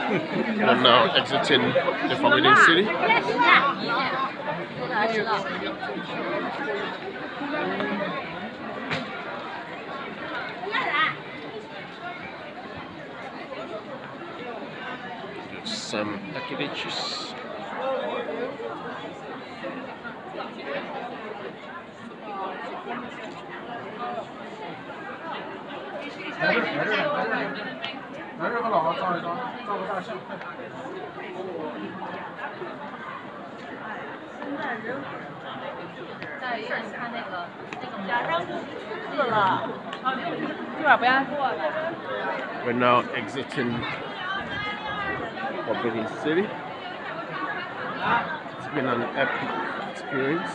We're now exiting the Forbidden City. There's some packages. 来这和老王照一张，照个大相。 在医院看那个马上就4了，这边不让过。 We're now exiting Forbidden City. It's been an epic experience.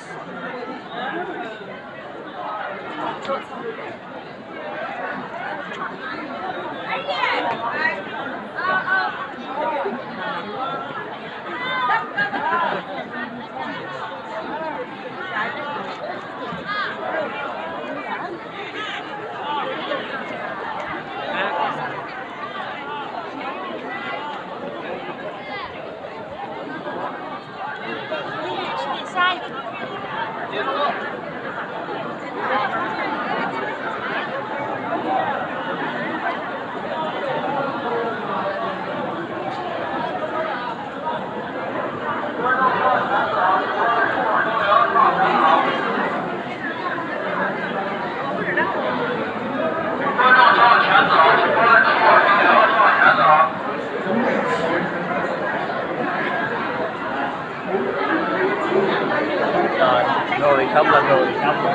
Rồi xong là rồi xong rồi.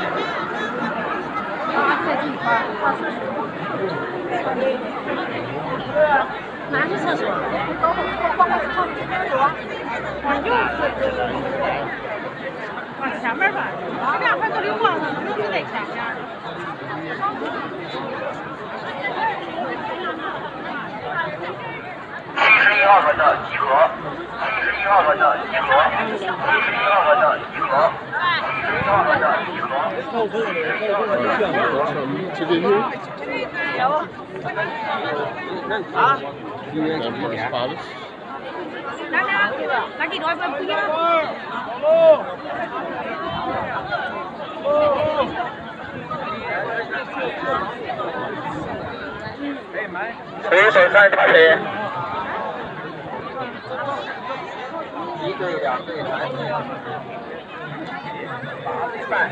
哪是厕所？往前面吧，这样快都溜光了，能就得前面。 71号船的集合，71号船的集合，71号船的集合，71号船的集合。 啊？ 那给多少不一样？ 随手看茶水。 1对2对3对8对半。